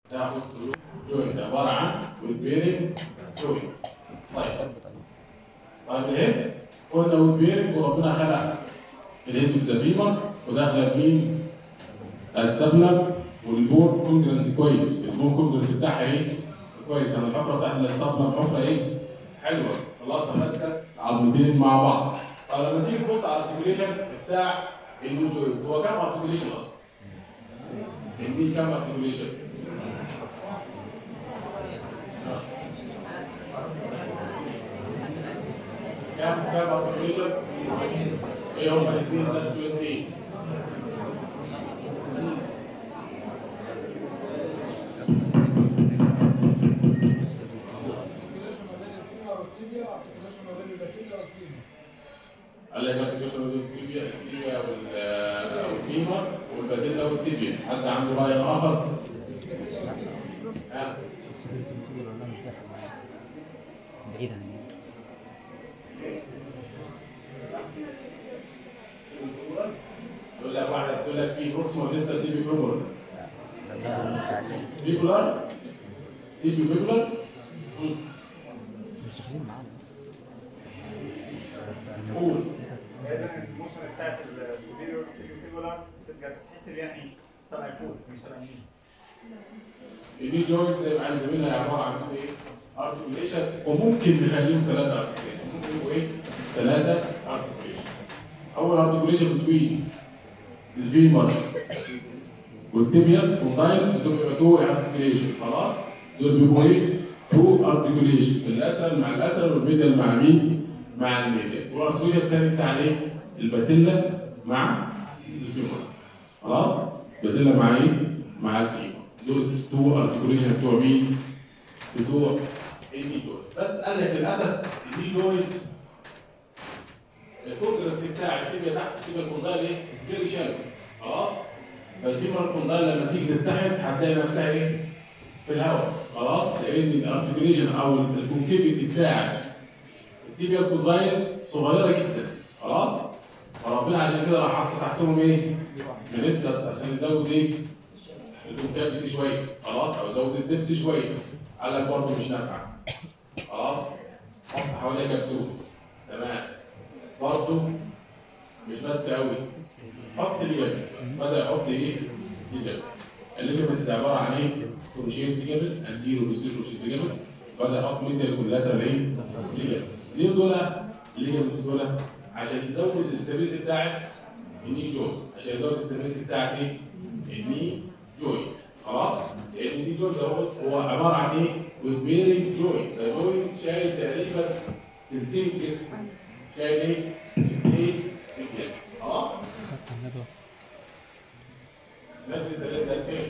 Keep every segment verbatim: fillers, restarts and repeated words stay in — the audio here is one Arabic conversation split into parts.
ناخد جوينت عباره عن ويت بيرنج جوينت. طيب طيب الهيد قلنا ويت بيرنج وربنا خلق الهيد والزفيمه وداخله فين؟ السبلم والبور كونجرنس كويس، البور كونجرنس بتاعها ايه؟ كويس، يعني الحفره بتاعت السبلم حفره ايه؟ حلوه، خلاص ماسكه عظمتين مع بعض. فلما تيجي تبص على الارتكوليشن بتاع النيو جوينت هو كام ارتكوليشن اصلا؟ في كام ارتكوليشن؟ كام كام ارتكوليشن؟ ايه هم الاثنين ده اثنين؟ قال لك ارتكوليشن ما بين التيبيا التيبيا والفيمر والبازيلا والتيبيا، حد عنده راي اخر؟ ها؟ بعيد عن تقول لك واحد تقول لك في بروكسيمال ديستال تيبي فيبولار. فيبولار؟ تيبي فيبولار؟ مش داخلين معانا. قول. لازم الموشن بتاعت السوبيريور فيبولار تبقى تتحسب يعني طالع فوق مش طالع يمين. البي جوينت زي ما قال زميلنا عباره عن ايه؟ ارتكوليشن، وممكن نخليهم ثلاثه ارتكوليشن، ممكن يبقوا ايه؟ ثلاثه ارتكوليشن. اول ارتكوليشن بتوين الفيمر والتيبيا والدايل دول بيبقوا تو ارتكوليشن، خلاص؟ دول بيبقوا ايه؟ تو ارتكوليشن، اللاترال مع اللاترال والميديال مع مين؟ مع الميديال. والارتكوليشن الثاني بتاع ايه؟ الباتيلا مع الفيمر. خلاص؟ الباتيلا مع ايه؟ مع الفيمر. دول تو ارتكوليشن بتوع مين؟ بتوع الني جوينت. بس قال لك للاسف الني جوينت الكونجرس بتاع التيبيا تحت التيبيا الكوندايل ايه؟ فيري شالو. خلاص؟ فالفيمر الكوندايل لما تيجي تتحد هتلاقي نفسها ايه؟ في الهواء. خلاص؟ لان الارتكوليشن او الكونكيفيتي بتاع التيبيا الكوندايل صغيره جدا. خلاص؟ فربنا عشان كده راح حاطط تحتهم ايه؟ منسكس عشان يزود ايه؟ الكونكافيتي شويه. خلاص؟ او يزود الدبس شويه. قال لك برضه مش نافعه. خلاص؟ حط حواليها كبسول. تمام. برضه مش ماسكه قوي. حط ليجامنت. بدا يحط ايه؟ ليجامنت. الليجامنت عباره عن ايه؟ كروشيت ليجامنت، انتيرو بوستيرو ليجامنت. بدا يحط ميديال كولاترال ايه؟ ليجامنت. ليه دول الليجامنتس دول؟ عشان يزود الاستابيليتي بتاعت الني جوينت، عشان يزود الاستابيليتي بتاعت ايه؟ الني جوينت. خلاص؟ لان الني جوينت هو عباره عن ايه؟ ويز بيرنج جوينت، ده جوينت شايل تقريبا تلتين الجسم. شايل ايه؟ تلتين الجسم. خلاص؟ الناس اللي سالتها فين؟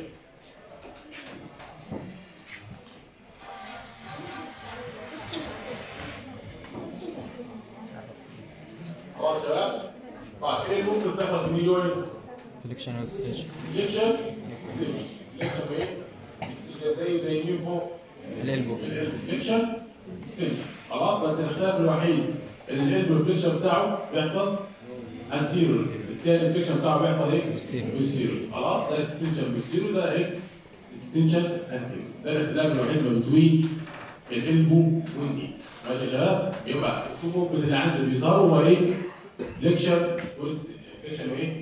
خلاص يا شباب؟ طيب ايه اللي ممكن تحصل في الني جوينت؟ فليكشن واكستنشن. فليكشن فليكشن ايه؟ زي زي مين فوق؟ الالبو. فليكشن خلاص، بس الاختلاف الوحيد ان الالبو الفليكشن بتاعه بيحصل انتيريور، الثاني الفليكشن بتاعه بيحصل ايه؟ بوستيريور. خلاص؟ ده اكستنشن بوستيريور، ده ايه؟ اكستنشن انتيريور. ده الاختلاف الوحيد ما بين الالبو والني. ماشي يا شباب؟ يبقى التو موفمنت اللي عندي بيظهروا هو ايه؟ فليكشن واكستنشن وايه؟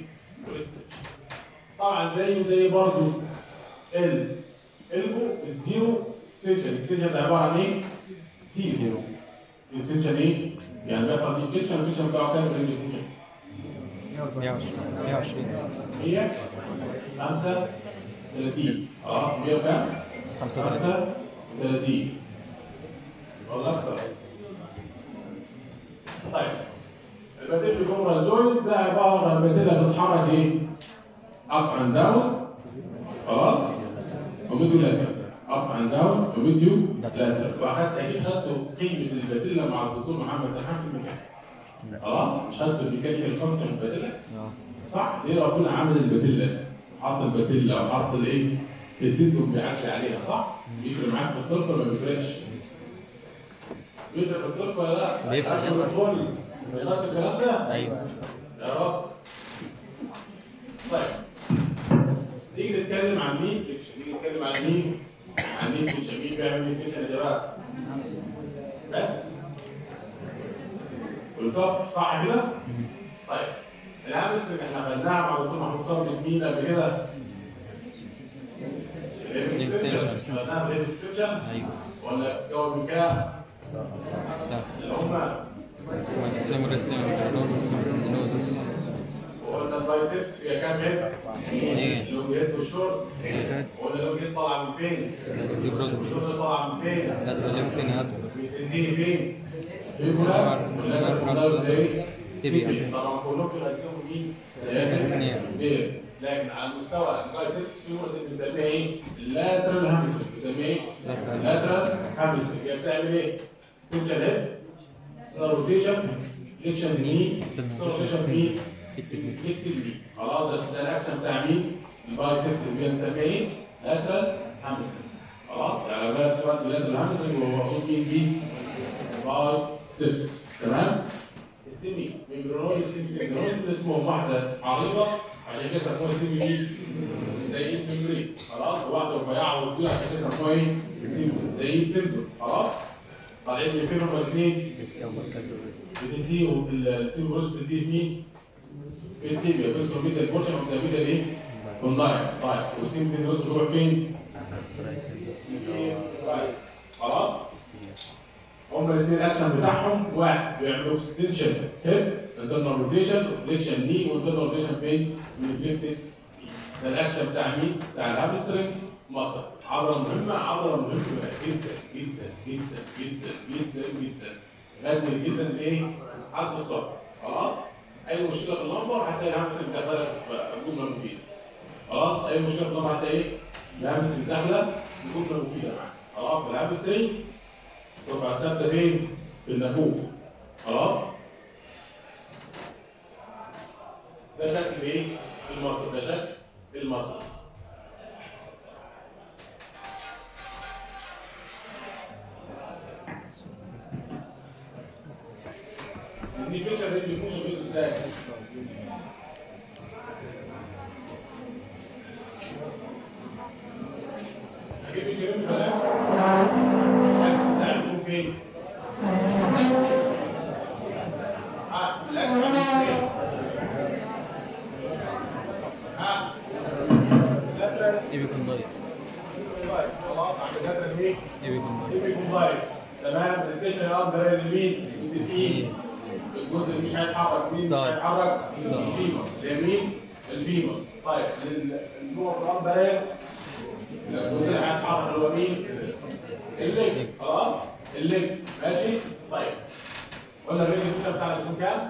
طبعا زيه زي برضه الالبو الزيرو اكستنشن، الاكستنشن ده عباره عن ايه؟ زيرو. الاكستنشن ايه؟ يعني بيحصل اكستنشن، الاكستنشن بتاعه كام في الاكستنشن؟ مية وعشرين. مية وخمسة وثلاثين. اه مية وكام؟ خمسة وثلاثين. والله اكتر. طيب الباتيلا فيمورال جوينت ده عباره عن الباتيلا بتتحرك ايه؟ اب اند داون. خلاص؟ وفيديو لاترال. اب اند داون وفيديو لاترال. واخدت اكيد خدتوا قيمه الباتيلا مع الدكتور محمد سرحان في الميكانيكا. خلاص؟ مش خدتوا الميكانيكا الفانكشن الباتيلا؟ صح؟ ليه ربنا عامل الباتيلا؟ حط الباتيلا وحط الايه؟ التندون بيعدي عليها، صح؟ بيفرق معاك في الطرف ولا ما بيفرقش؟ بيفرق في الطرف ولا لا؟ بيفرق. خدت الكلام ده؟ ايوه. يا رب. طيب نيجي نتكلم عن مين؟ نيجي بتكلم عن مين؟ عن مين في مين بيعمل مين يا شباب؟ بس والكف صح كده؟ طيب الهامسترنج احنا خدناها مع دكتور محمود صبري مين قبل كده؟ خدناها في الاكستنشن ولا جو بكاء؟ اللي هم وقلنا البايسبس فيها كام هيد؟ لو هيد والشورت ولا لو هيد طالعه من فين؟ الشورت طالعه من فين؟ بتنتهي فين؟ في كلها ولا كلها زي تبي طبعا كلهم بيقسموا مين؟ بير لكن على مستوى البايسبس في مرض بنسميها ايه؟ اللاترال هامسترنج بنسميها ايه؟ اللاترال هامسترنج هي بتعمل ايه؟ ستنشن هيد روتيشن فليكشن يمين روتيشن يمين فليكس يمين خلاص ده ده الاكشن بتاع مين؟ البايسبس اللي بنسميه ايه؟ لاترال هامسترنج خلاص يعني بقى سؤال لاترال هامسترنج وهو مقصود مين بيه؟ بايسبس تمام؟ السيمي ميمبرونويد السيمي ميمبرونويد اسمهم واحده عريضه عشان كده سموها سيمي دي زي الميمبرين خلاص واحده رفيعه وطويله عشان كده سموها ايه؟ زي السيمبل خلاص طالعين من فين هما الاثنين؟ بتنتهي السيمي بروز بتنتهي في مين؟ في التيبيا بيوصل بيتا البورشن وبتبقى ايه؟ كوندايل طيب والسيمي بروز بتروح فين؟ خلاص؟ هما الاثنين الاكشن بتاعهم واحد بيعملوا اكستنشن هيد انترنال روتيشن فليكشن دي وانترنال روتيشن فين؟ من فليكسد ده الاكشن بتاع مين؟ بتاع الهامسترنج مصر عضله مهمه عضله مهمه جدا جدا جدا جدا جدا جدا لازم جدا لايه؟ عد الصبر خلاص؟ اي مشكله في اللمبر هتلاقي الهامسترنج داخله في جمله مفيده خلاص؟ اي مشكله في اللمبر هتلاقي ايه؟ الهامسترنج داخله في جمله مفيده معاك خلاص؟ الهامسترنج تبقى ثابته فين؟ في النافوخ خلاص؟ ده شكل ايه؟ المصل ده شكل المصل دي فيشر دي بيكون شغال ازاي؟ اجيب الكلام كلام فين؟ ها الاكشن عامل فين؟ ها لاترال ايه بيكون ضايق خلاص عند اللاترال ايه؟ ايه بيكون ضايق ايه بيكون ضايق تمام الستيشن الاخضر اليمين متفقين الجزء اللي مش هيتحرك مين؟ مش هيتحرك الفيمر اليمين الفيمر طيب النوع الاخضر ايه؟ الجزء اللي هيتحرك اللي هو مين؟ الليج خلاص؟ الليج ماشي؟ طيب قلنا الرينج الفيشر بتاعنا بيكون كام؟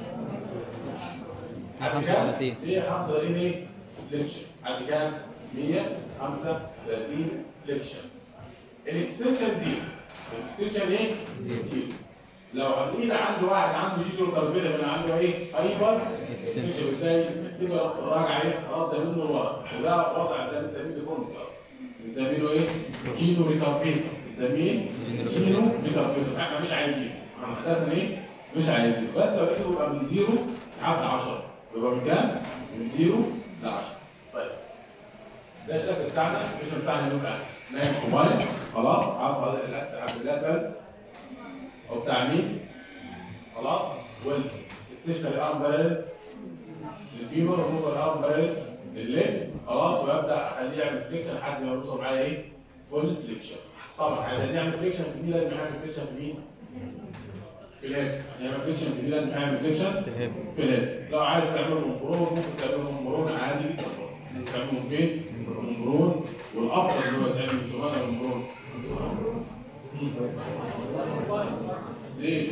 مية وخمسة وثلاثين مية وخمسة وثلاثين ايه؟ ليكشن عندي كام؟ مية وخمسة وثلاثين ليكشن الاكستنشن زيرو الاكستنشن ايه؟ زيرو لو هنقول عند واحد عنده جيجو كاربيلا من عنده ايه؟ هايبر اكستنشن ازاي؟ تبقى راجع ايه؟ رد منه لورا وده وضع ده بنسميه ديفولت بنسميه ايه؟ كيلو ريتاربيتر بنسميه كيلو ريتاربيتر احنا مش عايزينه احنا اساسا ايه؟ مش عايزينه بس لو لقيته يبقى من زيرو لحد عشرة يبقى من كام؟ من زيرو ل عشرة طيب ده الشكل بتاعنا الشكل بتاعنا يبقى نايم موبايل خلاص عارف هذا الاكس عبد اللاترال او بتاع مين؟ خلاص والستيشنري ارم بارل الفيمر والموفر الارم بارل الليج خلاص وابدا اخليه يعمل فليكشن لحد ما يوصل معايا ايه؟ فول فليكشن طبعا عشان يعمل فليكشن في مين لازم يعمل فليكشن في مين؟ في الهيد عشان يعمل فليكشن في مين لازم يعمل فليكشن في الهيد في الهيد لو عايز تعملهم برون ممكن تعملهم برون عادي جدا تعملهم فين؟ برون والافضل اللي هو تعمل صغير برون ليه؟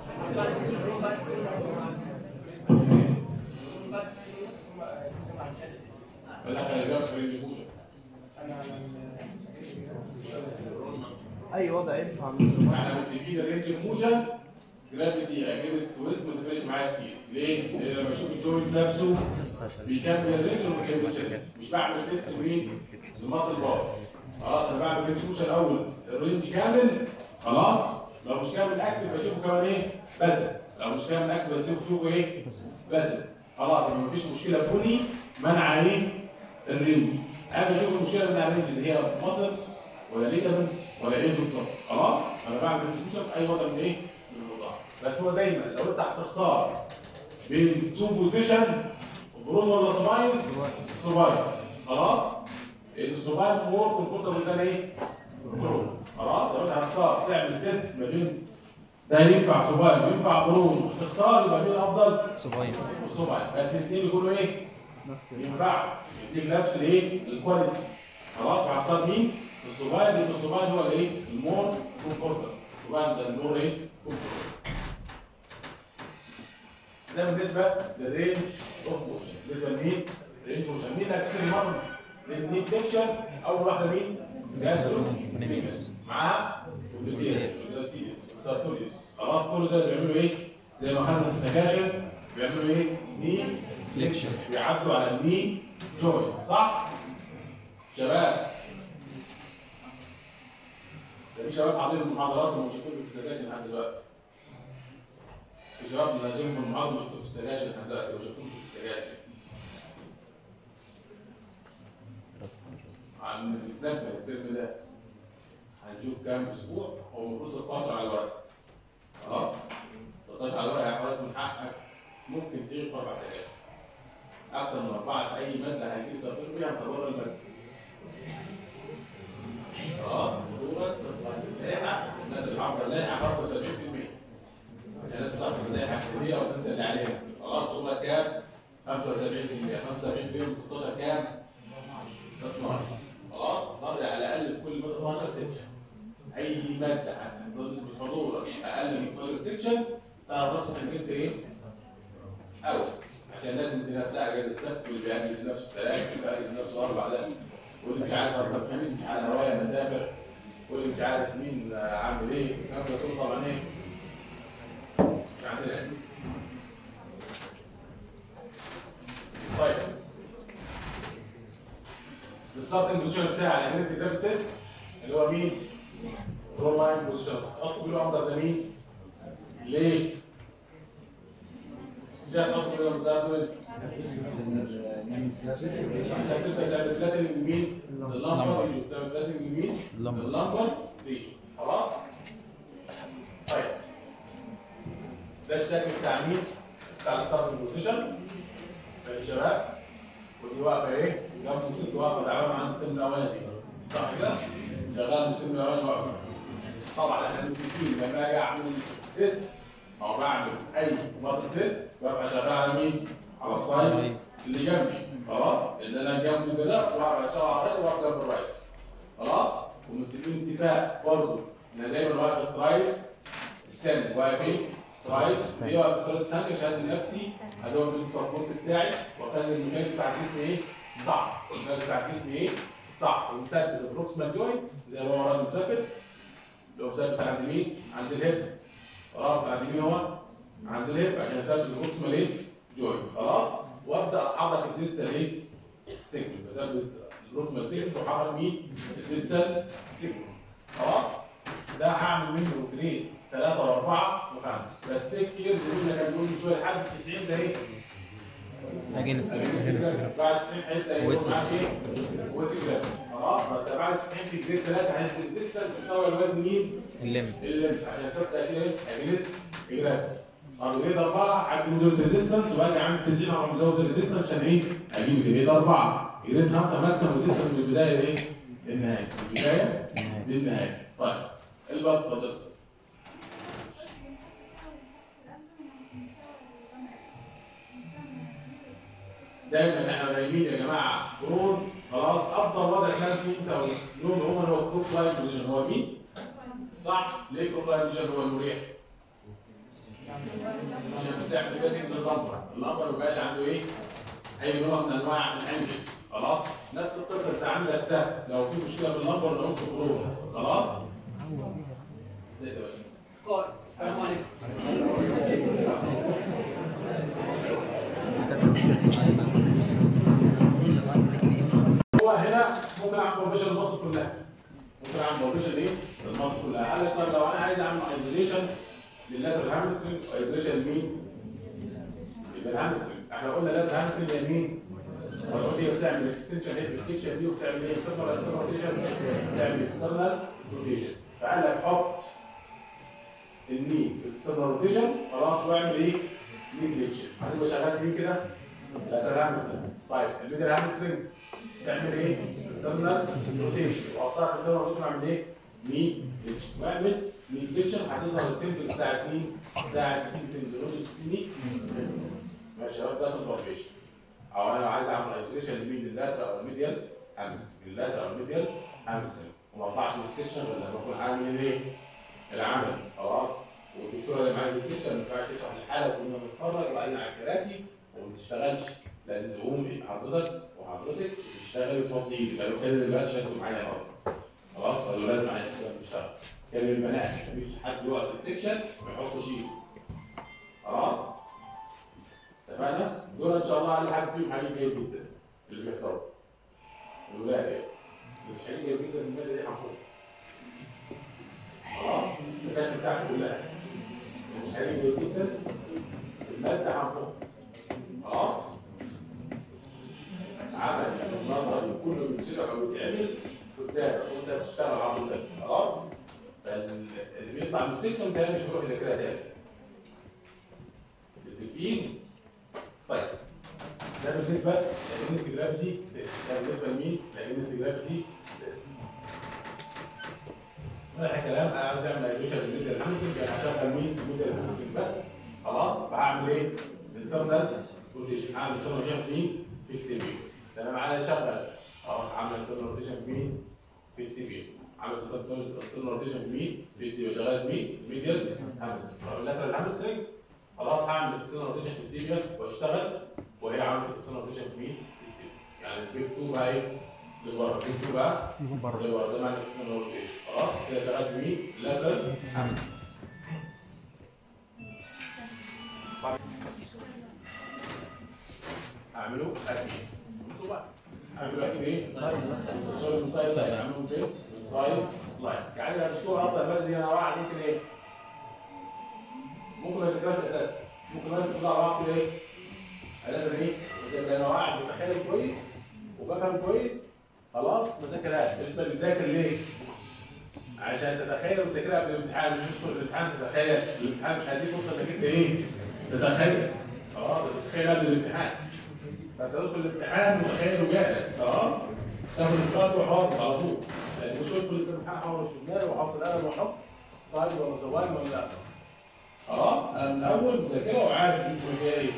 اي وضع ينفع احنا متفقين الرينج الموجه جرافيتي اجينست ويزم ما تفرقش معايا كتير ليه؟ لان لما اشوف الجوينت نفسه بيكمل الرينج وما بيكملش الرينج مش بعمل تيست لمين؟ للمصل بار خلاص انا بعمل رينج موجه الاول الرينج كامل خلاص لو مش كامل اكتف بشوفه كمان ايه؟ بزل لو مش كامل اكتف بشوفه ايه؟ بزل خلاص يبقى مفيش مشكله بني منع ايه؟ الرينج اجي اشوف المشكله بتاع الرينج اللي هي مصر ولا ليجامنت ولا ايه بالظبط. خلاص انا بعمل ريستريكشن في اي وضع من ايه؟ من الوضع. بس هو دايما لو انت هتختار بين تو بوزيشن برون ولا سوباين؟ سوباين. خلاص؟ السوباين مور كومفورتبل ذان ايه؟ برون. خلاص؟ لو انت هتختار تعمل تيست ما بين ده ينفع سوباين وينفع برون تختار يبقى مين افضل؟ سوباين. السوباين. بس الاثنين يكونوا ايه؟ ينفعوا يديك نفس الايه؟ الكواليتي. خلاص؟ هختار مين؟ السوباين لان السوباين هو الايه؟ المور كومفورتبل. السوباين ده المور ايه؟ كومفورتبل. ده بالنسبه للرينج اوف موشن. بالنسبه لمين؟ رينج موشن. مين اللي هتكسر المصل؟ للني فليكشن اول واحده مين؟ جاستروس معاها والبيتيس والسيريس والسارتوريوس. خلاص كل ده بيعملوا ايه؟ زي ما خدنا في السكاشن بيعملوا ايه؟ ني فليكشن. بيعدوا على الني جوينت. صح؟ شباب ده في شباب حاضرين المحاضرات ومش هيكونوا في السكاشن لحد دلوقتي. في شباب لازم في المحاضره مش في السكاشن لحد دلوقتي وشفتوهم في السكاشن. عن البلان الترم ده هنشوف كام اسبوع. هو المفروض ستاشر على الورق. خلاص؟ ستاشر على الورق يعني حضرتك من حقك ممكن تغيب اربع سكاشن. اكثر من اربعه في اي ماده هيجيب تقدير فيها هتدور الماده. خلاص؟ دورك اللائحه الناس الحافظه اللائحه خمسة وسبعين بالمية. يعني الناس بتعرف اللائحه الكليه وتنسى اللي عليها. خلاص دورك كام؟ خمسة وسبعين بالمية. خمسة وسبعين بالمية من ستاشر كام؟ اتناشر. خلاص؟ ضرب على الاقل في كل ماده اتناشر سكشن. اي ماده هتحضر حضورك اقل من اتناشر سكشن تعرف نفسك انك انت ايه؟ اول. عشان الناس اللي نفسها اجازه السبت واللي بيأجز لنفسه الثلاث واللي بيأجز لنفسه الاربع ده واللي مش عارف اصلا الخميس مش على هوايه مسافر واللي مش عارف مين عامل ايه الكلام ده كله طبعا ايه؟ مش عندنا. طيب الستارتنج بوزيشن بتاع الانجليزي جرافيتي تيست اللي هو مين؟ درو لاين بوزيشن. اطلب له اندر ذا مين؟ ليه؟ ليه اطلب له اندر تعمل فلاتنج مين؟ اللمبر ريجو. تعمل فلاتنج مين؟ اللمبر ريجو. خلاص؟ طيب ده الشكل بتاع مين؟ بتاع الستارتنج بوزيشن. يا شباب ودي واقفه ايه؟ جنب ست واقفه تعبانه عن الترم الاولاني. صح كده؟ شغال من الترم الاولاني واقفه. طبعا احنا متفقين لما اجي اعمل تيست او بعمل اي ماسل تيست ببقى شغال على مين؟ على السايد اللي جنبي. خلاص؟ اللي انا جنبه كده واقف اشتغل على الرايت واقف جنب الرايت. خلاص؟ ومتفقين اتفاق برضه ان انا دايما واقف سترايد ستاند. واقف ايه؟ سترايد. ليه واقف سترايد ستاند؟ عشان لنفسي ازود السبورت بتاعي واخلي المكان بتاع الجسم ايه؟ صح. المكان بتاع الجسم ايه؟ صح. ومثبت البروكسيمال جوينت زي ما هو راجل مثبت. لو مثبت عند مين؟ عند الهيب. خلاص عند مين هو؟ عند الهيب عشان اثبت البروكسيمال ايه؟ جوينت. خلاص؟ وابدا احرك الديستال ايه؟ سيجمنت. بثبت البروكسيمال سيجمنت واحرك مين؟ الديستال سيجمنت. خلاص؟ ده هعمل منه جريد ثلاثة وأربعة وخمسة. بس تيك كير زي ما كان بيقول من شوية لحد تسعين ده ايه؟ اجنس بعد تسعين هيبدا يكون معاك ايه؟ ويست. خلاص؟ فانت بعد تسعين في جريد ثلاثة هينزل الديستنس يساوي الوزن مين؟ الليم. الليم عشان تبدا ايه؟ اجنس جرافيك. طب جريد أربعة هعمل موديل ريزيستنس واجي عامل تسعين على مزود الريزيستنس عشان ايه؟ اجيب جريد أربعة. جريد خمسة ماكسيمم ريزيستنس من البداية لايه؟ للنهاية. من البداية للنهاية. طيب البطة ده دايما احنا قايلين يا جماعه برون. خلاص افضل وضع كان فيه انت والنوم عموما هو الكروب لاين بوزيشن. هو مين؟ صح؟ ليه الكروب لاين بوزيشن هو المريح؟ عشان بتعمل فيتنج لللمبر. اللمبر ما بيبقاش عنده ايه؟ اي نوع من انواع الانجل. خلاص؟ نفس القصه بتاع عندك ده لو في مشكله في اللمبر لو انت برون. خلاص؟ ازيك يا باشا؟ السلام عليكم. هو هنا ممكن اعمل بروبيشن المصل كلها. ممكن اعمل بروبيشن ايه؟ المصل كلها. قال لك طب لو انا عايز اعمل ايزوليشن لللاترال هامسترنج وايزوليشن لمين؟ يبقى الهامسترنج. احنا قلنا اللاترال هامسترنج هي مين؟ فلو دي بتعمل اكستنشن هيد روتيشن دي وبتعمل ايه؟ بتطلع اكسترنال روتيشن بتعمل اكسترنال روتيشن. فقال لك حط الني اكسترنال روتيشن خلاص واعمل ايه؟ ني فليكشن. هتبقى شغال مين كده؟ لا هامسترنج. طيب الميدل هامسترنج تعمل ايه؟ اكسترنال روتيشن وقطعت اكسترنال روتيشن اعمل ايه؟ ني فليكشن. واعمل ني فليكشن هتظهر التمبل بتاعت مين؟ بتاع السي تندروجيس سيني. ماشي يا شباب ده في الفورميشن. او انا لو عايز اعمل ايزوليشن لمين اللاترال او الميديال هامسترنج، اللاترال او الميديال هامسترنج وما اقطعش الستيشن غير لما اكون عامل ايه؟ العمل خلاص. والدكتوره اللي معايا الستيشن ما ينفعش تشرح الحاله وكنا بنتفرج وقاعدين على الكراسي وما بتشتغلش، لازم تقوم حضرتك وحضرتك تشتغل وتحط ايدك. لو كان الولاد شغالين معايا اصلا خلاص، الولاد معايا بتشتغل. كان البنات مفيش حد يقف في السكشن ما يحطش ايده خلاص. اتفقنا؟ دول ان شاء الله اقل حد فيهم حليم جيد جدا اللي بيحضروا الولاد يعني مش حليم جيد جدا الماده دي هنفوق خلاص. الكشف بتاعك كلها مش حليم جيد جدا الماده هنفوق خلاص. عمل النظري كله بيتشرح او بيتعمل قدامك وانت بتشتغل على طول خلاص. فاللي بيطلع من السكشن ده مش بيروح يذاكرها تاني. متفقين؟ طيب ده بالنسبه للانس جرافيتي تيست. ده بالنسبه لمين؟ للانس جرافيتي تيست. ده كلام انا عاوز اعمل ايزوليشن للميديال هامسترنج يعني هشغل مين؟ الميديال هامسترنج بس خلاص. فهعمل ايه؟ الانترنال روتيشن. هعمل انترنال روتيشن في مين؟ في التي ده انا معايا شغل خلاص. عامل انترنال روتيشن في مين؟ في التي في. عامل انترنال روتيشن في مين؟ في التي في. شغال مين؟ الميديال هامسترنج. اللاترال هامسترنج خلاص هعمل اكسترنال روتيشن في التيبيال واشتغل وهي عملت اكسترنال روتيشن في مين؟ في التيبيال. يعني البيك اتنين بقى ايه؟ لبره. البيك اتنين بقى لبره. ده معنى اكسترنال روتيشن خلاص. كده شغال في مين؟ اللاترال اعمله اكيد. اعمله اكيد ايه؟ سايد سايد لاين. اعمله فين؟ سايد لاين. يعني انا مشكور اصلا الماده دي انا واحد ممكن ايه؟ ممكن ما يذاكرهاش اساسا. ممكن لازم تطلع على بعض كده ايه؟ لازم ايه؟ انا واحد بتخيل كويس وبفهم كويس خلاص ما ذاكرهاش. انت بتذاكر ليه؟ عشان تتخيل وتذاكرها قبل الامتحان. مش تدخل الامتحان تتخيل. الامتحان مش هيديك فرصه انك انت ايه؟ تتخيل خلاص. تتخيل قبل الامتحان. فانت تدخل الامتحان متخيل وجاهز خلاص. تاخد السؤال وحاطط على طول. يعني مش تدخل الامتحان حاول في دماغي وحط القلم وحط سايد ولا زواج ولا لا. خلاص انا من الاول مذاكره وعارف انت فيها ايه.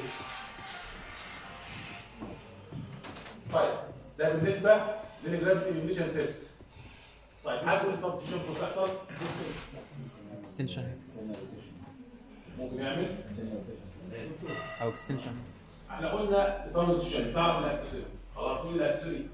طيب ده بالنسبه للجرافيتي ايميشن تيست. طيب هل كل سبستيشن بتحصل؟ اكستنشن ممكن يعمل او اكستنشن. احنا قلنا سبستيشن تعرف الاكسسوري خلاص. مين الاكسسوري؟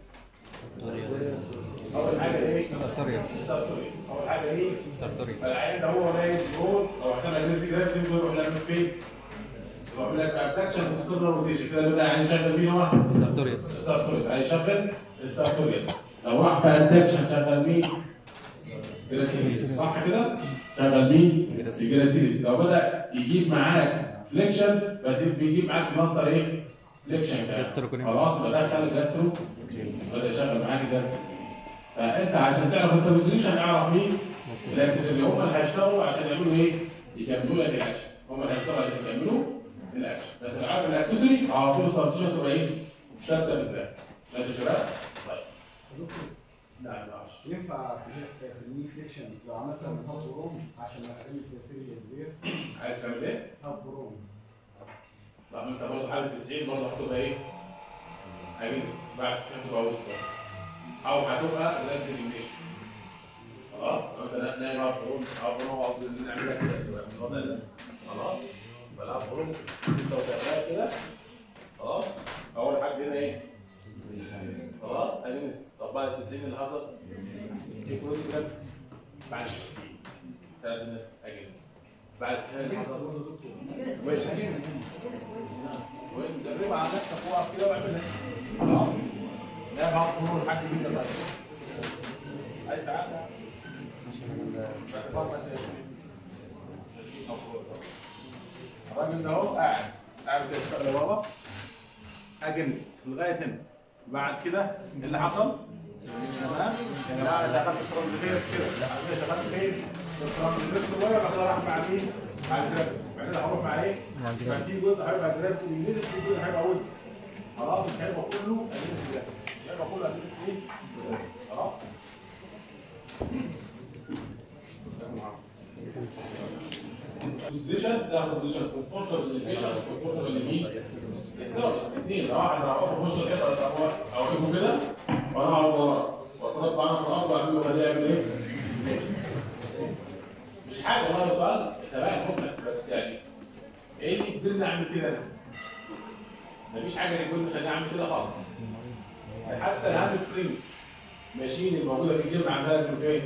اول حاجه ايه؟ سارتوريوس. سارتوريوس. اول حاجه ايه؟ سارتوريوس. فالعين ده هو نايم جول لو احنا عايزين جرافيتي بنروح نعمل فين؟ يروح لك ابدكشن ستورنال روتيشن كده بدا يعني شغال مين هو؟ سارتوريوس. سارتوريوس هيشغل السارتوريوس. لو راح في ابدكشن شغل مين؟ جراسيليس صح كده؟ شغل مين؟ الجراسيليس. لو بدا يجيب معاك فليكشن بس بيجيب معاك منطقه ايه؟ فليكشن كده خلاص بدخل الجاسترو بدا يشغل معاك الجاسترو. فانت عشان تعرف انت الريزوليوشن اعرف مين؟ الاكسسوري. هم اللي هيشتغلوا عشان يعملوا ايه؟ يكملوا لك الاكشن. هم اللي هيشتغلوا عشان يكملوا الاكشن. بس العاب الاكسسوري على طول السبستيشن تبقى ايه؟ ثابته بالذات. ماشي يا شباب؟ طيب. نعم معلش. ينفع في في الني فليكشن لو عملت من هاف بروم عشان اقلل تاثير الجاذبيه؟ عايز تعمل ايه؟ هاف بروم. طب انت برضه حاله تسعين برضه هتبقى ايه؟ هيجي بعد تسعين تبقى وسط. او هتبقى زي الديليميشن. خلاص؟ انت نايم هاف بروم. هاف بروم قصدي ان نعملها كده يا شباب من الوضع ده. خلاص؟ فالهاف بروم انت وتعملها كده خلاص؟ اول حاجه هنا ايه؟ خلاص؟ اجنست. طب بعد التسعين اللي حصل؟ كروز كده بعد التسعين. ثلاث اجنست. بعد التسعين اللي حصل؟ كويس اجنست. كويس جربها على نفسك وقف كده واعملها. خلاص؟ لا بعض الامور لحد كده طيب. عايز تعالى الراجل ده اهو قاعد قاعد كده يشتغل يا بابا اجنست لغايه هنا بعد كده إيه اللي حصل؟ تمام؟ لا انا شغلت الترانزفيرس كده، لا انا شغلت فين؟ الترانزفيرس شويه بعد كده راح مع مين؟ مع الجرافيك، بعد كده هروح مع ايه؟ ففي جزء هيبقى جرافيك انجليزي، في جزء هيبقى وز. خلاص مش هيبقى كله ادريس جرافيك، مش هيبقى كله ادريس ايه؟ خلاص؟ البوزيشن ده بوزيشن كومفورتبل بالنسبه كومفورتبل لمين؟ الاثنين لو واحد راح اخش الحته او اوقفه كده وانا اقعد وراه واتربى انا في الارض واعمل له خليه يعمل ايه؟ مش حاجه والله سؤال تمام فكك بس يعني ايه اللي يجبرني اعمل كده انا؟ مفيش حاجه يجبرني خليني اعمل كده خالص. حتى الهاند فريم ماشين الموجوده في الجيم عندها فين؟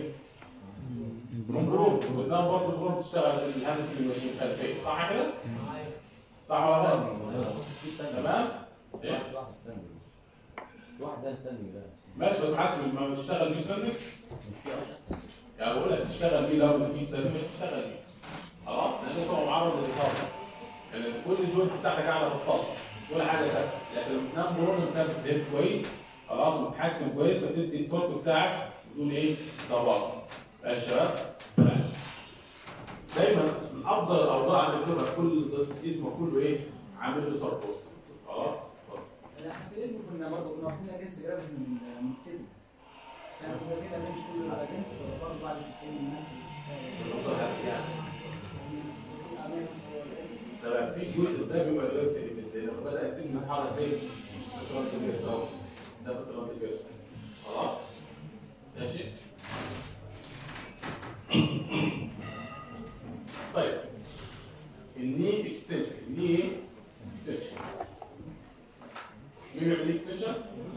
بروب قدام برضه بروب تشتغل الهاند فريم ماشين خلفيه صح كده؟ صح ولا غلط؟ تمام؟ ايه؟ واحد ده ستاندنج ده ماشي بس ما حدش ما بتشتغل بيه ستاندنج؟ يعني بقول لك تشتغل بيه لو في ستاندنج مش تشتغل بيه. خلاص؟ لانه هو معرض للاصابه. يعني كل الجوينت بتاعتك قاعده في الطاقه، كل حاجه ثابته، لكن لما تنام مرونه ثابت تدريب كويس، خلاص متحكم كويس فتدي التورك بتاعك بدون ايه؟ اصابات. ماشي يا شباب؟ تمام. دايما من افضل الاوضاع ان تبقى كل جسمه كله ايه؟ عامل له سبورت. خلاص؟ احنا في الانفو كنا برضه كنا واخدين اجنس جرافيك من من السيتي. كان كنا كده بنمشي كل الاجنس برضه بعد التسعين من نفس تمام. في جزء ده بيبقى دلوقتي لما بدا السن يتحرك فين؟ الترانسفيرس اهو. ده في الترانسفيرس. خلاص؟ ماشي؟ طيب الني اكستنشن، الني ايه؟ اكستنشن. مين بيعمل لي اكستنشن؟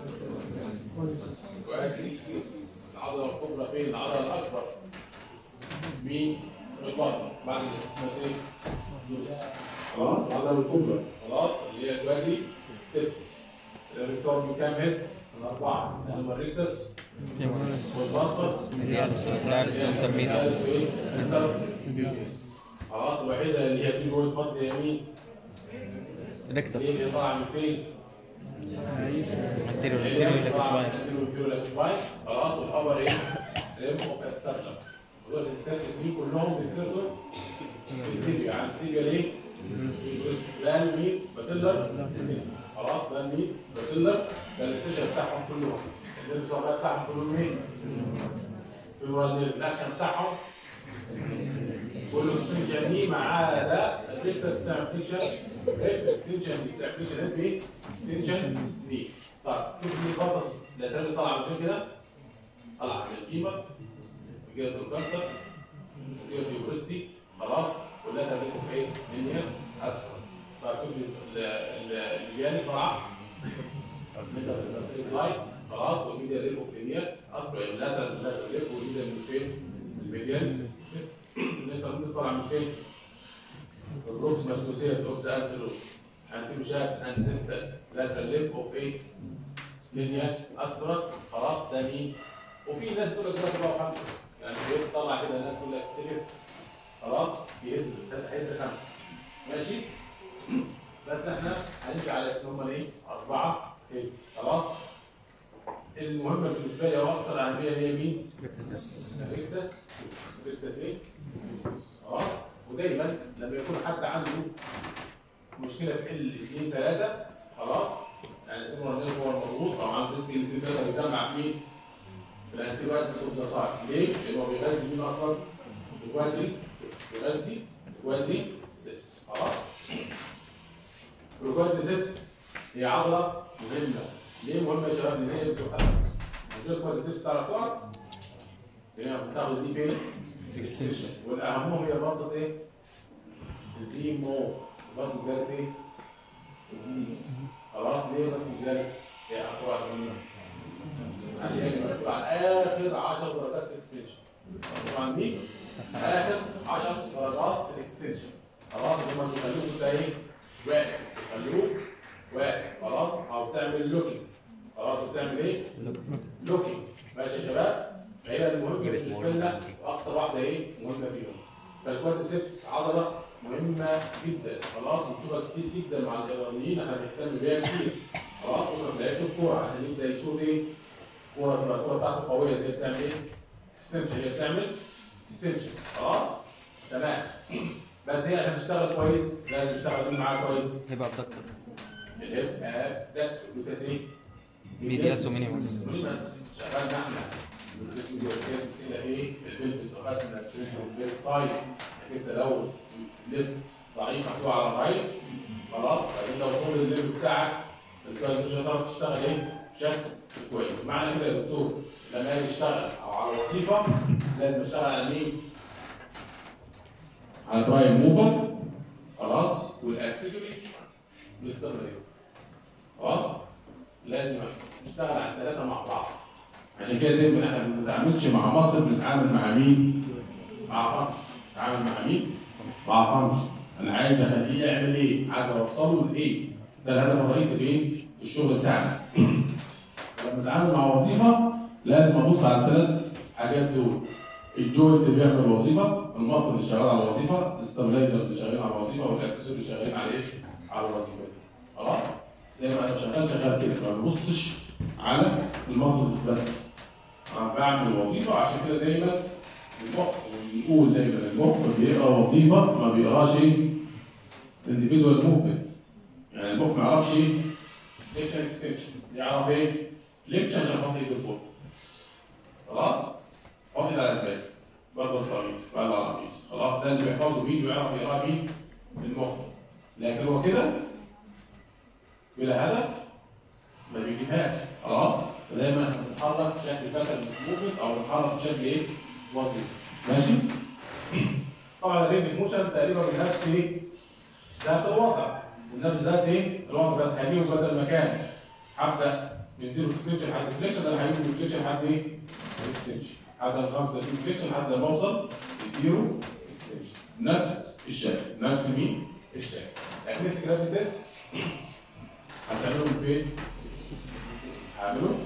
كويس. العضله الكبرى فين؟ العضله الاكبر. مين؟ البطن بعد المسيح. خلاص؟ العضله الكبرى خلاص اللي هي دلوقتي ست. الريكتور من كام هيد؟ من اربعه. اللي هم الريكتس والباسبس الرياليس انترميديس. خلاص الوحيده اللي هي في جوه الباص هي مين؟ ريكتس اللي طالعه من فين؟ انتيريور انتيريور سباين. خلاص والابر ايه؟ ريم اوف استابلم. ودول الانسان دي كلهم بيتصيروا التيبيا يعني التيبيا ليه؟ ده مين؟ باتيلر. خلاص ده مين؟ باتيلر. ده الاكسجين بتاعهم كلهم. الانتصابات بتاعهم كلهم مين؟ في الوالدين الاكشن بتاعهم كله اكستنشن دي ما عدا الريكتس بتاع اكستنشن اكستنشن دي بتاع اكستنشن دي اكستنشن دي. طيب شوف دي البطس اللي طالعه من فين كده؟ طالعه من الفيبر جهه الكانتر جهه اليوبرستي. خلاص ولا تبقى في ايه؟ من هنا اسفل. طيب شوف الجهاز طالعه لايت. خلاص والميديا ليف اوف لينير اسفل اللاترال اللاترال ليف والميديا من فين؟ الميديان. الانترنت طالع من فين؟ الروكس ماتوسيه اوف ذا انتلوب. انتلو شاف ان ديستال لاترال ليف اوف ايه؟ لينير اسفل. خلاص ده مين؟ وفي ناس تقول لك ده بقى خمسه يعني بيطلع كده الناس تقول لك تلف. خلاص بيهد هيد خمسه. ماشي؟ بس احنا هنمشي على اسم هم ايه؟ اربعه هيد. خلاص؟ المهمه بالنسبه لي او اكثر اهميه هي مين؟ ريكتس. ريكتس ايه؟ خلاص؟ ودايما لما يكون حد عنده مشكله في ال اثنين ثلاثه خلاص؟ يعني الامر هو مضغوط او عنده ريسك الاثنين ثلاثه بيسمع مين؟ الانتي بايوتكس ده صعب. ليه؟ لان هو بيغذي مين اصلا؟ الكوادري بيغذي الكوادري سيبس. خلاص؟ الكوادري سيبس هي عضله مهمه. ليه مهمه يا شباب؟ لان هي بتوقفك. من غير الكوادري سيبس تعرف تقف؟ هي بتاخد دي فين؟ اكستنشن. والاهمهم هي الباصص ايه؟ البريمو. الباص الجالس ايه؟ خلاص ليه الباص الجالس؟ هي اقوى منه. عشان هي مسؤول عن اخر عشر درجات في الاكستنشن. طبعا دي اخر عشر درجات في الاكستنشن. خلاص هم بيخلوك انت ايه؟ واقف. بيخلوك واقف. خلاص او تعمل لوكينج. خلاص بتعمل ايه؟ لوكينج. ماشي يا شباب؟ هي المهمه بالنسبه لنا واكثر واحده ايه؟ مهمه فيهم. فالكوادريسبس عضله مهمه جدا. خلاص بنشوفها كتير جدا مع الايرانيين احنا بنهتم بيها كتير. خلاص وصل لعيبه الكوره عشان يبدا يشوف ايه كوره تبقى الكوره بتاعته قويه دي بتعمل ايه؟ اكستنشن هي بتعمل اكستنشن خلاص تمام بس هي عشان تشتغل كويس لازم تشتغل مين معاها كويس؟ هيبقى بدكتور الهيب اف ده جلوتاس ايه؟ ميدياس ومينيماس مينيماس شغالنا احنا الجلوتاس الى ايه؟ البلبس وخدنا البلبس سايد انت لو ليفت ضعيف هتقع على الرايت خلاص فانت لو طول الليفل بتاعك الكويس مش هتعرف تشتغل ايه؟ بشكل كويس معنى كده يا دكتور لما يجي يشتغل او على وظيفه لازم يشتغل على مين؟ على البرايم موفر خلاص والاكسسوري والاستمراريه خلاص لازم نشتغل على الثلاثه مع بعض عشان كده دايما احنا ما بنتعاملش مع مصر بنتعامل مع مين؟ مع فانكشن نتعامل مع مين؟ مع فانكشن انا عايز اخليه يعمل ايه؟ عايز اوصله لايه؟ ده الهدف الرئيسي فين؟ في الشغل بتاعنا لما نتعامل مع وظيفه لازم ابص على الثلاث حاجات دول الجوينت اللي بيعمل الوظيفه، المصدر اللي شغال على الوظيفه، الستابلايزرز اللي شغالين على الوظيفه، والاكسسوار اللي شغالين على ايه؟ على الوظيفه دي. خلاص؟ زي ما انا شغال شغال كده ما ببصش على المصدر بس. انا بعمل الوظيفه عشان كده دايما المخ بيقول دايما المخ بيقرا وظيفه ما بيقراش ايه؟ انديفيدوال موفمنت. يعني المخ ما يعرفش ايه؟ ليكشن اكستنشن، يعرف ايه؟ ليكشن عشان احط ايده فوق. خلاص؟ حط ايده على الباب. بلبس قميص، بقلع قميص، خلاص ده اللي بيحفظه بيه ويعرف يقرا بيه المخ. لكن هو كده بلا هدف ما بيجيبهاش، خلاص؟ فدايما احنا بنتحرك بشكل باترن موفمنت او بنتحرك بشكل ايه؟ وظيفي. ماشي؟ طبعا الريتم موشن تقريبا بنفس ايه؟ ذات الوضع. ونفس ذات ايه؟ الوضع بس هجيبه بدل مكان. هبدا من زيرو اكستنشن لحد انفليكشن ده انا هجيبه من انفليكشن لحد ايه؟ اكستنشن. حتى الخمسه انفليكشن لحد ما اوصل لزيرو اكستنشن. نفس الشكل، نفس مين؟ الشكل. لكن نفس التيست هتعملهم فين؟ هعمله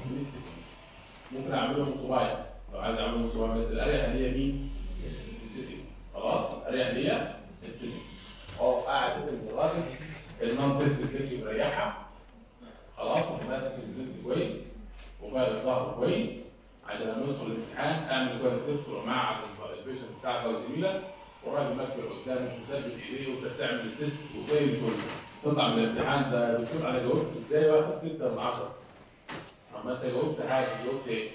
ممكن اعمله من صباعي لو عايز اعمله من صباعي بس الاريح اللي هي مين؟ السيتنج. خلاص؟ الاريح اللي هي السيتنج. اه قاعد سيتنج الراجل النون تيست ستيتنج مريحه خلاص ماسك البرنس كويس وفايد الظهر كويس عشان لما ندخل الامتحان اعمل كويس تدخل مع البيشنت بتاعك او زميلك والراجل مكتوب قدامك مثبت ايديه وانت بتعمل التيست وزي الفل تطلع من الامتحان ده دكتور انا جاوبت ازاي واخد ستة من عشرة. اما انت جاوبت حاجه جاوبت ايه؟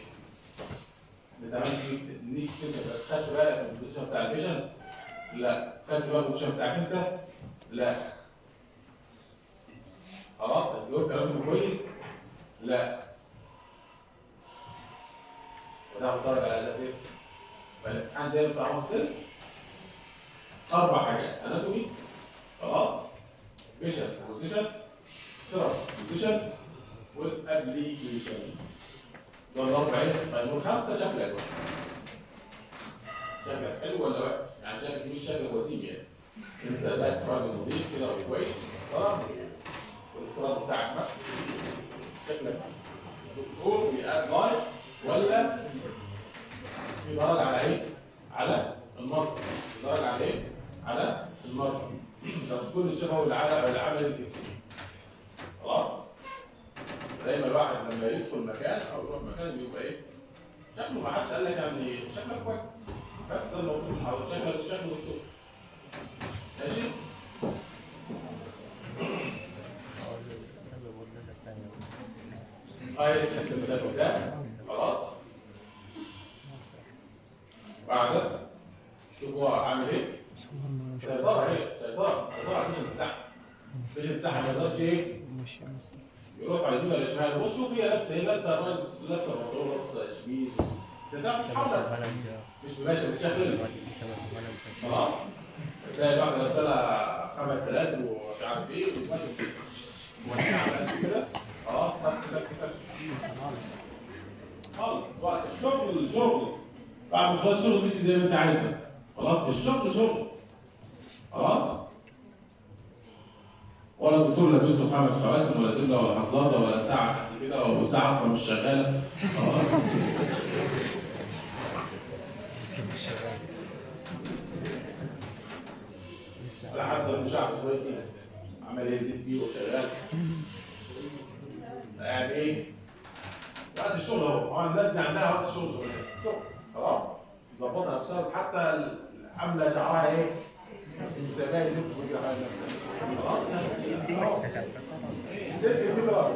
بتعمل نيك كده بس خدت بالك من البوزيشن بتاع البيشنت؟ لا. خدت بالك من البوزيشن بتاعك انت؟ لا. خلاص جاوبت كلام كويس؟ لا. وتاخد درجه على اساس ايه؟ فالامتحان ده بتاع التست اربع حاجات اناتومي خلاص فيشن بوزيشن سيرف بوزيشن والابليكيشن دول الاربع ايه؟ طيب والخمسه شكلك شكلك حلو ولا وحش؟ يعني شكلك مش شكلك وسيم يعني انت ده راجل نظيف كده وكويس محترم والاستراد بتاعك ماشي شكلك دكتور بيقاد لايف ولا في درجه على ايه؟ على المصدر في درجه على ايه؟ على المصدر بس كل شيء هو العمل العمل الكتير خلاص؟ دايما الواحد لما يدخل مكان او يروح مكان بيبقى ايه؟ شكله ما حدش قال لك يعني شكلك كويس بس ده المفروض حضرتك شكلك شكله دكتور ماشي؟ طيب شكل المثال ده خلاص؟ بعد شوف هو عامل ايه؟ سيطرة هي سيطرة سيطرة على الفيجن بتاعها الفيجن بتاعها ما يقدرش ايه؟ يروح على اليمين ولا الشمال بص شوف هي لابسه هي لابسه لابسه بنطلون لابسه شميز انت تعرف تتحرك مش ماشي بتشكل خلاص تلاقي الواحده لابسه لها خمس سلاسل ومش عارف ايه وماشي موسعه كده خلاص تك تك تك خالص الشغل الشغل بعد ما تخلص الشغل مش زي ما انت عايزه خلاص الشغل شغل خلاص ولا الدكتور لابس له خمس خواتم ولا دبله ولا حظاظه ولا ساعه تحت كده وساعه فمش شغاله خلاص ولا حتى مش عارف شويه كده عمال يزيد بيه وشغال يعني ايه؟ وقت الشغل اهو، طبعا الناس دي عندها وقت الشغل شغل شغل خلاص؟ مظبطه نفسها حتى عامله شعرها ايه؟ مش زي باقي يلف ويجري على نفسها خلاص؟ اهو ست كده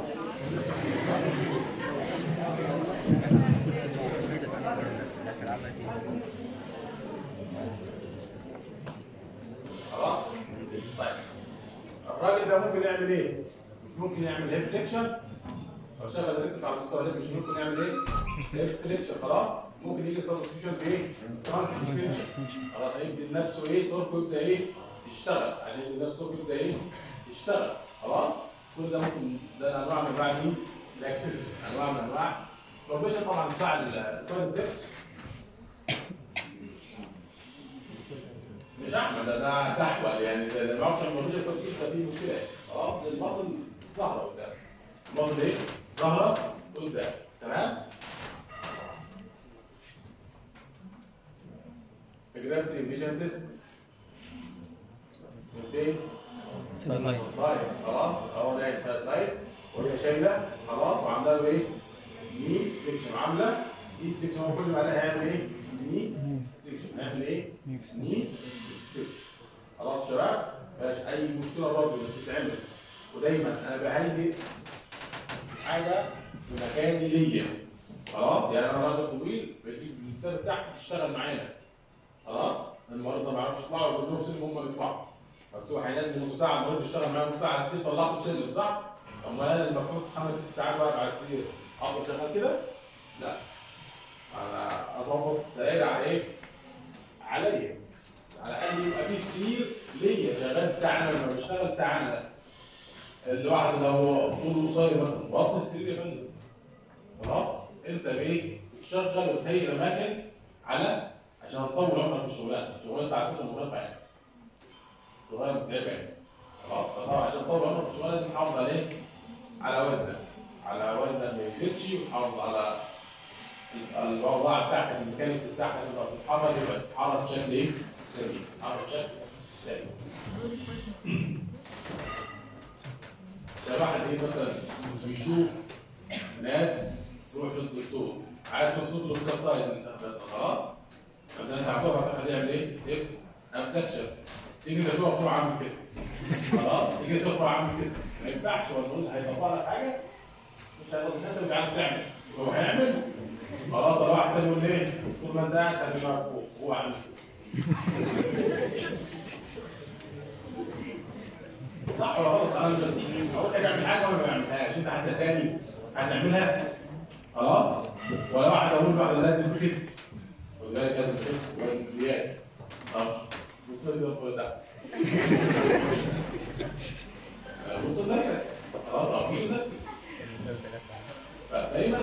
خلاص؟ طيب الراجل ده ممكن يعمل ايه؟ مش ممكن يعمل هيب فليكشن لو شغل ريكس على مستوى الليف مش ممكن يعمل ايه؟ هيب فليكشن خلاص؟ ممكن يجي سبستيوشن بايه؟ ترانسفيكشن خلاص هيدي لنفسه ايه؟ تورك يبدا ايه؟ يشتغل عشان يدي لنفسه يبدا ايه؟ يشتغل خلاص؟ كل ده ممكن ده انواع من انواع مين؟ الاكسس انواع من انواع البروبيشن طبعا بتاع الكونسبت مش احمد ده ده تحول يعني ده ما اعرفش البروبيشن ده فيه مشكله خلاص المصل ظاهره قدام المصل ايه؟ ظاهره قدام تمام؟ الجرافيتي امبيشن تيست من فين؟ سايد لاين سايد خلاص اهو ده سايد لاين وهي شايله خلاص وعامله له ايه؟ ني فليكشن عامله ني فليكشن هو كل ما عليها هيعمل ايه؟ ني ستيكشن هيعمل ايه؟ ني ستيكشن خلاص شباب مفيهاش اي مشكله برضه بتتعمل ودايما انا بهيئ حاجه في مكان ليا خلاص يعني انا راجل طويل بجيب الانسان بتاعتي تشتغل معانا خلاص المريض ما بيعرفش يطلعوا ويقول لهم سلم هم يطلعوا بس هو هينام نص ساعه المريض بيشتغل معاه نص ساعه على السرير طلعته سلم صح؟ امال انا المفروض خمس ست ساعات واقف على السرير افضل شغال كده؟ لا انا اظبط سرير على ايه؟ عليا على الاقل يبقى في سرير ليا شغال بتاعنا لما بشتغل بتاعنا الواحد لو طوله قصير مثلا بطل السرير يا فندم خلاص انت بايه؟ بتشغل وتهيئ اماكن على عشان نطول عمرك في الشغلانه، الشغلانه انت على فكره مرهقه يعني. شغلانه متعبه يعني. خلاص فطبعا عشان نطول عمرك في الشغلانه لازم نحافظ على ايه؟ على وزنك. على وزنك ما يزيدش وتحافظ على الوضع بتاعتك الميكانيكس بتاعتك تبقى بتتحرك يبقى تتحرك بشكل ايه؟ سليم. تتحرك بشكل سليم. شباب واحد ايه مثلا بيشوف ناس تروح للدكتور عايز توصف له اكسرسايز انت بس خلاص مثلا تعبان هتاخد يعمل ايه؟ ايه؟ ابدكشن تيجي انت تقف تروح عامل كده خلاص تيجي تروح عامل كده ما ينفعش ولا نقول هيطبق لك حاجه مش هيطبق انت مش عارف تعمل هو هيعمل خلاص طلع واحد تاني يقول ايه؟ طول ما انت قاعد خلي دماغك فوق هو عامل صح ولا غلط؟ انا اقول لك اعمل حاجه ولا ما اعملهاش انت هتسالني هتعملها خلاص ولا واحد اقول واحد لازم تخس ولذلك لازم تخس وزياده اه بص كده فوق ده بص لنفسك خلاص بص لنفسك فدايما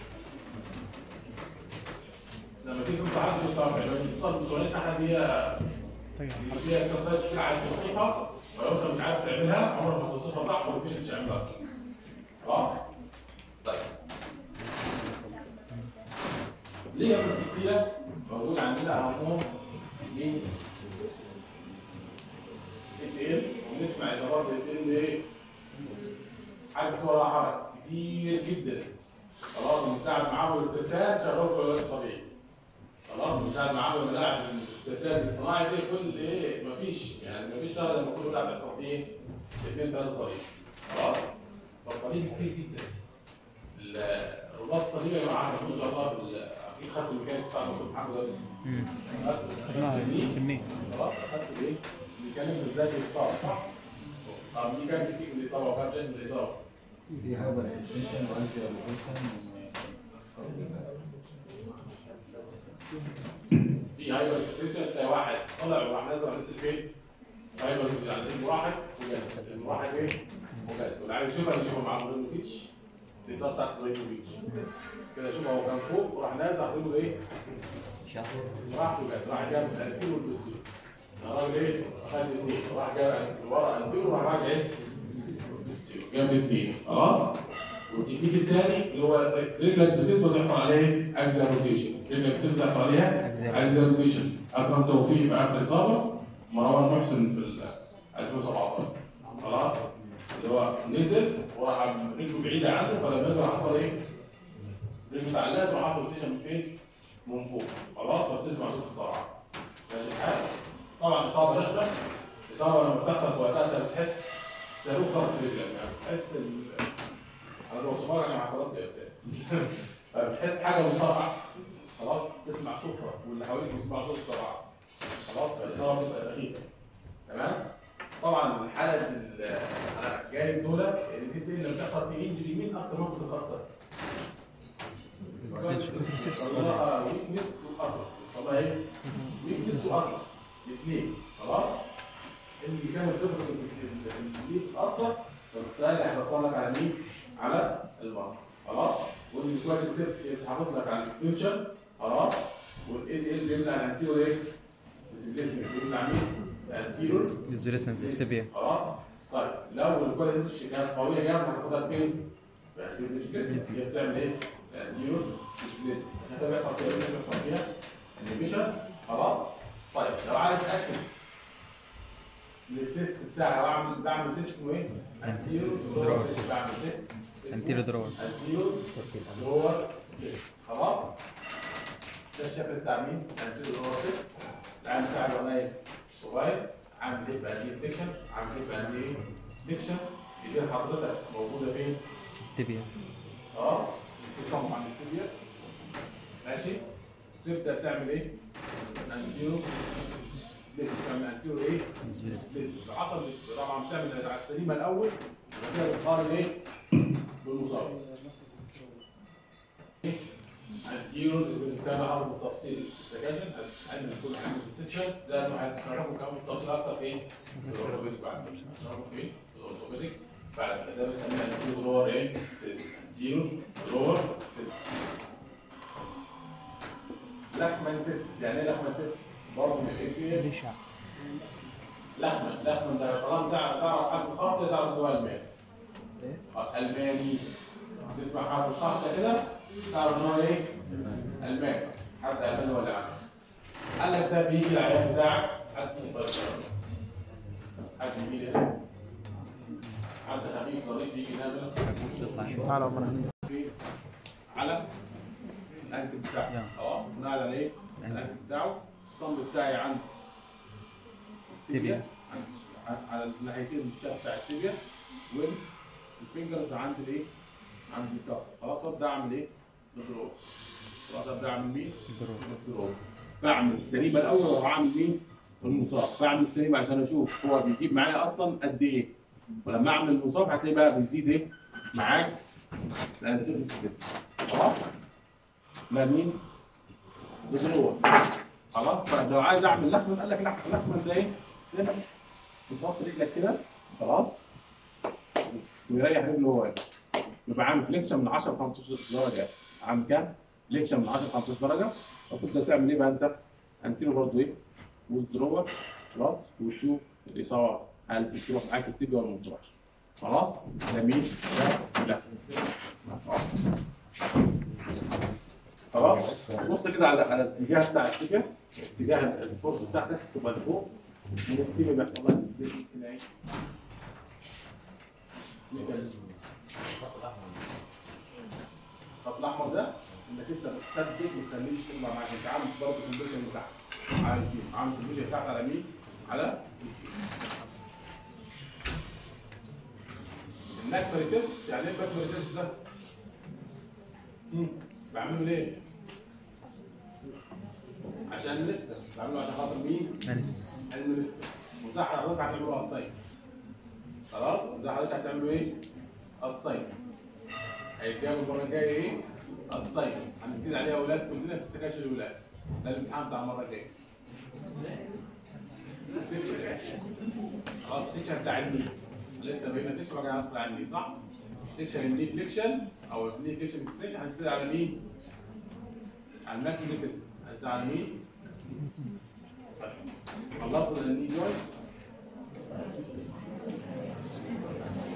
لما تيجي تنصح حد بالطبع لما تختار شغلانه حد هي فيها اكسرسايز كتير عايز توصفها ولو انت مش عارف تعملها عمرك ما توصفها صح والبيشنت مش هيعملها اصلا خلاص؟ طيب ليه يا مسكيه موجود عندنا اهمهم مين؟ اس ال ونسمع اصابات اس ال ايه؟ حاجه صورة حركه كتير جدا خلاص بنساعد معاه الترتان شغال كويس طبيعي خلاص بنساعد معاه الملاعب الترتان الصناعي دي كل ايه؟ مفيش يعني مفيش شهر لما كل ملاعب تحصل فيه اثنين ثلاثه صليب خلاص؟ فالصليب كتير جدا الرباط الصليبي يا جماعه ان شاء الله في اكيد خدتوا الميكانيكس بتاع الدكتور محمد ده امم خلاص اخدت الايه؟ الميكانيكس ازاي بيتصاب صح؟ طب دي كانت بتيجي من الاصابه وكانت جايه من الاصابه في هايبر اكستنشن وانزي في هايبر اكستنشن تلاقي واحد طلع وراح نازل على فين؟ هايبر يعني المواحد وجد المواحد ايه؟ وجد واللي عايز يشوفها يشوفها مع برينوفيتش الاصابه بتاعت برينوفيتش كده شوف هو كان فوق وراح نازل حاطط له ايه؟ راح وجد راح جاب الانسيل والبوستير الراجل ايه؟ خد اثنين راح جاب ورا انسيل وراح راجع ايه؟ جنب اثنين خلاص؟ والتكنيك الثاني اللي هو رجلك بتثبت يحصل عليه ايه؟ اكزا روتيشن رجلك بتثبت يحصل عليها اكزا روتيشن اكرم توفيق يبقى قبل الاصابه مروان محسن في ألفين وسبعتاشر خلاص؟ اللي هو نزل وراح رجله بعيده عنه، فلما يجي حصل ايه؟ رجله اتعلقت وحصل روتيشن من فين؟ من فوق. خلاص فبتسمع صوت الطرعه. ماشي الحال؟ طبعا اصابه رخمه، اصابه لما بتحصل في وقتها انت بتحس صاروخ خبط في رجلك، يعني بتحس ال انا بوصفها لك عشان حصلت لي يا استاذ. فبتحس حاجه بتطرقع. خلاص تسمع صوتها واللي حواليك بيسمعوا صوت الطرقعه. خلاص فالاصابه بتبقى سخيفه. تمام؟ طبعا الحاله انا جايب دول ان دي سي لما بتحصل في انجري مين اكتر مصر بتتاثر؟ والله ويكنس واطرف. والله ايه؟ ويكنس واطرف الاثنين. خلاص؟ اللي كانوا صفر اللي بتتاثر فبالتالي هيحصل لك على مين؟ على المصر. خلاص؟ واللي كويس سيرف يتحافظ لك على الاكسبنشن. خلاص؟ والاي سي ال بيمنع الانتيرو ايه؟ ديسبيسمنت بيمنع مين؟ الانتيرو ديسبيسمنت افتبيه. خلاص؟ طيب لو الكواليس كانت قويه جامد هتاخدها فين؟ الانتيرو ديسبيسمنت. هي بتعمل ايه؟ الانتيرو ديسبيسمنت. عشان كده بيحصل فيها ايه؟ بيحصل فيها انيبيشن. خلاص؟ طيب لو عايز اتاكد التيست بتاعي واعمل بعمل تيست اسمه ايه؟ انتيرو درور تيست. بعمل تيست انتيرو درور. انتيرو درور تيست. خلاص؟ ده الشكل بتاع مين؟ انتيرو درور تيست. العين بتاع العنايه صغير، عامل ايه بقى دي فليكشن، عامل ايه بقى دي فليكشن. دي حضرتك موجوده فين؟ تبيه. خلاص؟ بتصمم عند التبيه. ماشي؟ تبدا تعمل ايه؟ انتيرو ليست. تعمل انتيرو ايه؟ ليست. العصب طبعا بتعمل على السليمه الاول وبعد كده بتقارن ايه؟ بالمصاب. انتيرو كان عرض بالتفصيل السكاشن هنعمل كل حاجه في السكشن ده انه هتسمع لكم كمان بالتفصيل اكتر فين؟ في الاورثوبيديك بعد كده. هنشرحه فين؟ في الاورثوبيديك بعد كده. ده بنسميه انتيرو درور ايه؟ تيست. انتيرو درور تيست. لحمن تيست. يعني ايه لحمن تيست؟ برضه من الاي سي ال. لحمن لحمن ده طالما تعرف تعرف حرف الخط تعرف ان هو الماني. الماني. تسمع حرف الخط كده تعرف ان هو ايه؟ الماني. حد الماني ولا عامل. قال لك ده بيجي العيان بتاعك حد يقدر حد يجي لي هنا. حد خفيف ظريف يجي ينام تعالى عمر. على الانكل بتاعه. خلاص بناء على ايه؟ الانكل بتاعه. الصمد بتاعي عند التibia على الناحيتين من الشق بتاع التibia والفينجرز عند الايه؟ عند الكف. خلاص ابدا اعمل ايه؟ الدروب. خلاص ابدا اعمل مين؟ الدروب. بعمل السليمه الاول وهعمل مين؟ المصاب. بعمل السليمه عشان اشوف هو بيجيب معايا اصلا قد ايه. ولما اعمل المصاب هتلاقي بقى بيزيد ايه؟ معاك الانتيرو ديسبيسمنت. خلاص؟ لا مين؟ الدروب. خلاص؟ طيب لو عايز اعمل لحمه قال لك لحمه لحمه ده ايه؟ كده بتحط رجلك كده. خلاص؟ ويريح رجله هو يبقى عامل فليكشن من عشرة ل خمستاشر درجه. عامل كام؟ فليكشن من عشرة ل خمستاشر درجه. وتبدا تعمل ايه بقى انت؟ انتيرو برضه ايه؟ وذرور. خلاص؟ وتشوف الاصابه هل بتروح معاك التبيه ولا ما بتروحش. خلاص؟ ده مين؟ ده لا. خلاص؟ بص كده على على الاتجاه بتاع التبيه. اتجاه الفورس بتاعتك تبقى لفوق. والتبيه بيحصل لها ديسبيسمنت كده ايه؟ الخط الاحمر ده انك انت بتثبت وما تخليش تطلع معاك. انت عامل برضه الكونديشن بتاعك على الفيل. عامل الكونديشن بتاعك على مين؟ على الفيل. النكبري تيست. يعني ايه النكبري تيست ده؟ امم بعمله ليه؟ عشان المنسكس. بعمله عشان خاطر مين؟ المنسكس. المنسكس. وده حضرتك هتعملوه على الصيف. خلاص؟ ده حضرتك هتعملوا ايه؟ الصيف. هيتجابوا المره الجايه ايه؟ الصيف. هنزيد عليها اولاد كلنا في السكاشن الاولاد. ده الامتحان بتاع المره الجايه. السكشن. اه السكشن بتاع الني. لسه بقينا سكشن وراجع ندخل على الني صح؟ سكشن الني فليكشن او الني فليكشن اكستنشن هنزيد على مين؟ على الماك تيست. هنزيد على مين؟ خلصنا الني جوينت.